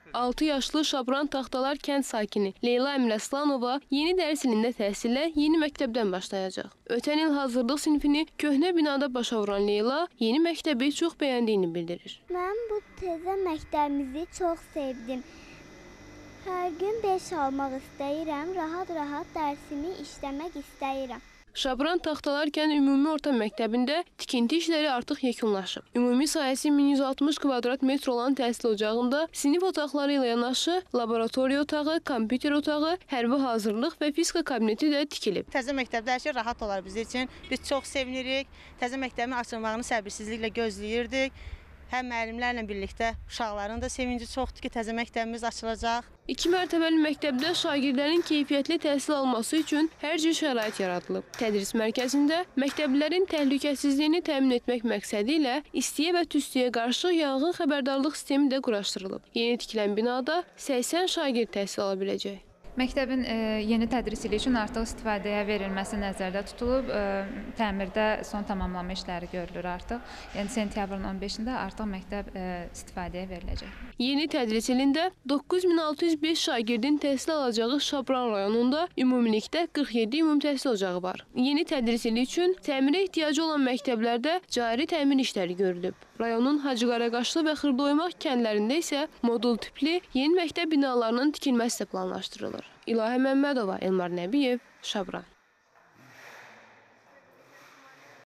6 yaşlı Şabran Taxtalar kənd sakini Leyla Əmrəslanova yeni dərs ilində təhsilə yeni məktəbdən başlayacaq. Ötən il hazırlıq sinifini köhnə binada başa vuran Leyla yeni məktəbi çox bəyəndiyini bildirir. Mən bu təzə məktəbimizi çox sevdim. Hər gün 5 almaq istəyirəm, rahat-rahat dərsimi işləmək istəyirəm. Şabran Taxtalar kənd ümumi orta məktəbində tikinti işləri artıq yekunlaşıb. Ümumi sahəsi 1160 kvadrat metr olan təhsil ocağında sinif otaqları ilə yanaşı laboratoriya otağı, kompüter otağı, hərbi hazırlıq və fizika kabineti də tikilib. Təzə məktəbdə hər şey rahat olar bizim üçün. Biz çox sevinirik. Təzə məktəbin açılmağını səbirsizliklə gözləyirdik. Həm müəllimlərlə birlikdə uşaqların da sevinci çoxdur ki, təzə məktəbimiz açılacaq. 2 mərtəbəli məktəbdə şagirdlərin keyfiyyətli təhsil alması üçün hər cür şərait yaradılıb. Tədris mərkəzində məktəblilərin təhlükəsizliyini təmin etmək məqsədi ilə istiyə və tüstüyə qarşı yanğın xəbərdarlıq sistemi də quraşdırılıb. Yeni tikilən binada 80 şagird təhsil ala biləcək. Məktəbin yeni tədris ili üçün artıq istifadəyə verilməsi nəzərdə tutulub. Təmirdə son tamamlanma işləri görülür artıq. Yəni sentyabrın 15-də artıq məktəb istifadəyə veriləcək. Yeni tədris ilində 9605 şagirdin təhsil alacağı Şabran rayonunda ümumilikdə 47 ümumi təhsil ocağı var. Yeni tədris ili üçün təmirə ehtiyacı olan məktəblərdə cari təmin işləri görülüb. Rayonun Hacıqaraqaşlı və Xırdaoymaq kəndlərində isə modul tipli yeni məktəb binalarının tikilməsi də planlaşdırılır. İlahə Məmmədova, Elmar Nəbiyev, Şabran.